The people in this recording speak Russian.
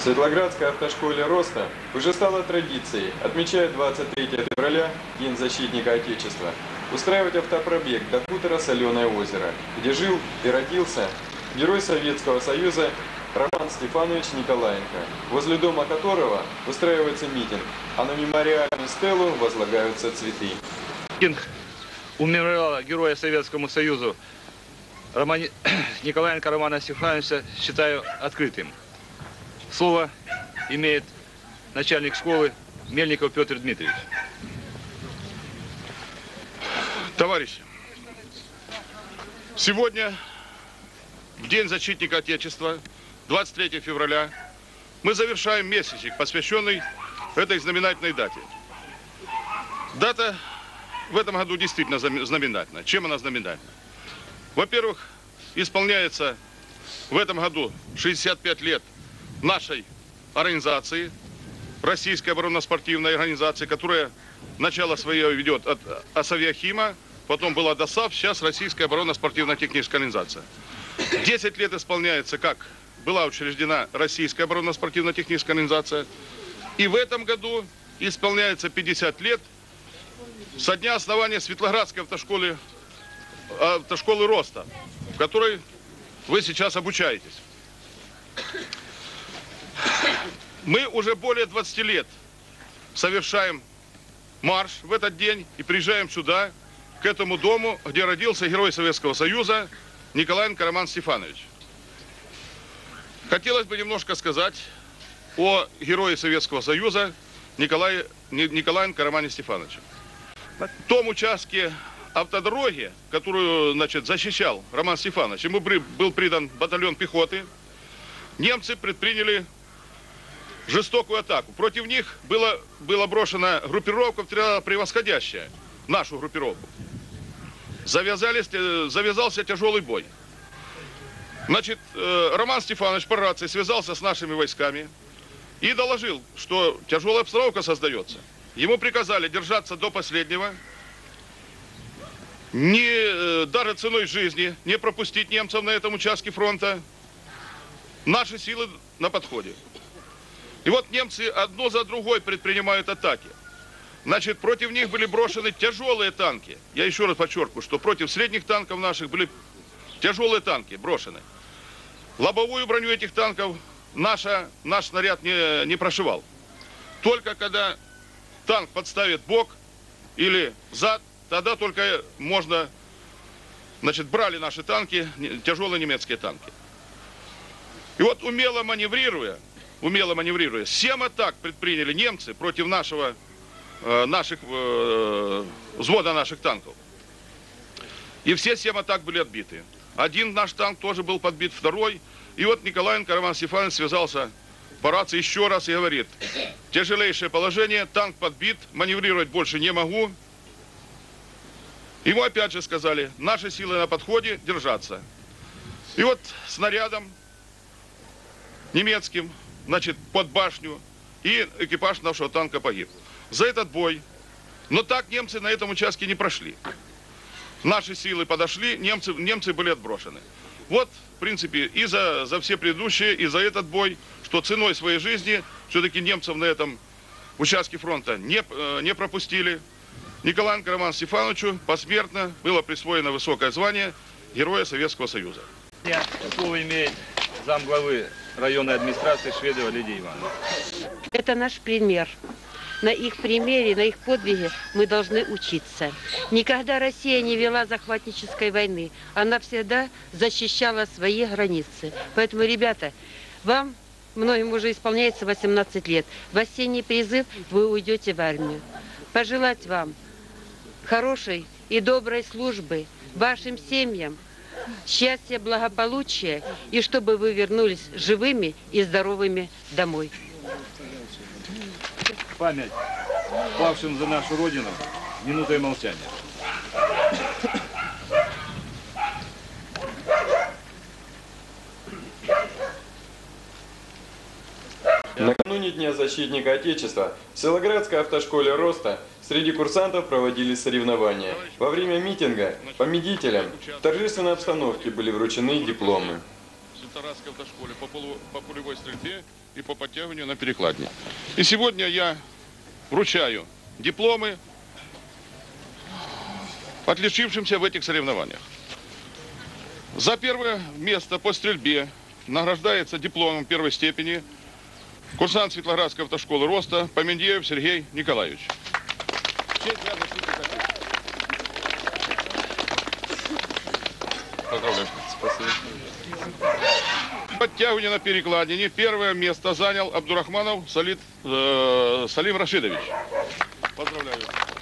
В Светлоградской автошколе «Роста» уже стало традицией, отмечая 23 февраля, День защитника Отечества, устраивать автопробег до хутора Соленое озеро, где жил и родился герой Советского Союза Роман Стефанович Николаенко, возле дома которого устраивается митинг, а на мемориальную стелу возлагаются цветы. Митинг у мемориала Героя Советскому Союзу Николаенко Романа Стефановича считаю открытым. Слово имеет начальник школы Мельников Петр Дмитриевич. Товарищи, сегодня, в День защитника Отечества, 23 февраля, мы завершаем месячник, посвященный этой знаменательной дате. Дата в этом году действительно знаменательна. Чем она знаменательна? Во-первых, исполняется в этом году 65 лет нашей организации, Российской оборонно-спортивной организации, которая начало свое ведет от Асавиахима, потом была ДОСАВ, сейчас Российская оборонно-спортивно-техническая организация. 10 лет исполняется, как была учреждена Российская оборонно-спортивно-техническая организация. И в этом году исполняется 50 лет со дня основания Светлоградской автошколы «Роста», в которой вы сейчас обучаетесь. Мы уже более 20 лет совершаем марш в этот день и приезжаем сюда, к этому дому, где родился герой Советского Союза Николаенко Роман Стефанович. Хотелось бы немножко сказать о герое Советского Союза Николаенко Романе Стефановиче. В том участке автодороги, которую, защищал Роман Стефанович, ему был придан батальон пехоты, немцы предприняли жестокую атаку. Против них была брошена группировка, превосходящая нашу группировку. Завязался тяжелый бой. Роман Стефанович по рации связался с нашими войсками и доложил, что тяжелая обстановка создается. Ему приказали держаться до последнего, даже ценой жизни не пропустить немцев на этом участке фронта. Наши силы на подходе. И вот немцы одно за другой предпринимают атаки. Против них были брошены тяжелые танки. Я еще раз подчеркиваю, что против средних танков наших были тяжелые танки брошены. Лобовую броню этих танков наш снаряд не прошивал. Только когда танк подставит бок или зад, тогда только можно, брали наши танки, тяжелые немецкие танки. И вот умело маневрируя, 7 атак предприняли немцы против взвода наших танков. И все 7 атак были отбиты. Один наш танк тоже был подбит, второй. И вот Николаенко Роман Стефанович связался по рации еще раз и говорит: тяжелейшее положение, танк подбит, маневрировать больше не могу. Ему опять же сказали: наши силы на подходе, держаться. И вот снарядом немецким, под башню, и экипаж нашего танка погиб. За этот бой. Но так немцы на этом участке не прошли. Наши силы подошли, немцы были отброшены. Вот, в принципе, и за все предыдущие, и за этот бой, что ценой своей жизни все-таки немцев на этом участке фронта не пропустили. Николаенко Роману Стефановичу посмертно было присвоено высокое звание Героя Советского Союза. Слово имеет замглавы районной администрации Шведова Лидия Ивановна. Это наш пример. На их примере, на их подвиге мы должны учиться. Никогда Россия не вела захватнической войны. Она всегда защищала свои границы. Поэтому, ребята, многим уже исполняется 18 лет. В осенний призыв вы уйдете в армию. Пожелать вам хорошей и доброй службы, вашим семьям, счастья, благополучия, и чтобы вы вернулись живыми и здоровыми домой. Память павшим за нашу Родину минутой молчания. Накануне Дня защитника Отечества в Светлоградской автошколе «Роста» среди курсантов проводились соревнования. Во время митинга победителям в торжественной обстановке были вручены дипломы. Тарасской автошколе по пулевой стрельбе и по подтягиванию на перекладине. И сегодня я вручаю дипломы отличившимся в этих соревнованиях. За первое место по стрельбе награждается дипломом первой степени курсант Светлоградской автошколы роста Помендеев Сергей Николаевич. Поздравляю. Спасибо. Подтягивание на перекладине первое место занял Абдурахманов Салим Рашидович. Поздравляю.